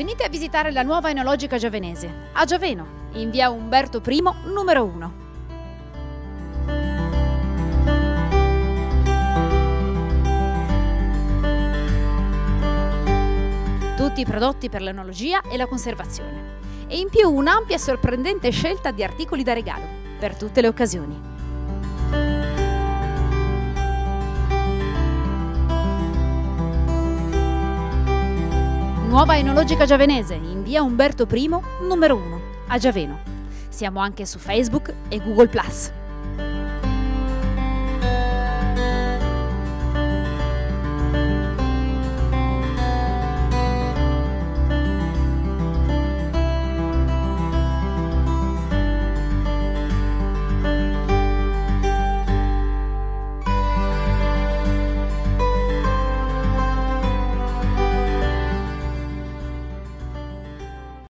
Venite a visitare la nuova enologica giavenese, a Giaveno, in via Umberto I, numero 1. Tutti i prodotti per l'enologia e la conservazione. E in più un'ampia e sorprendente scelta di articoli da regalo, per tutte le occasioni. Nuova enologica giavenese, in via Umberto I, numero 1, a Giaveno. Siamo anche su Facebook e Google+.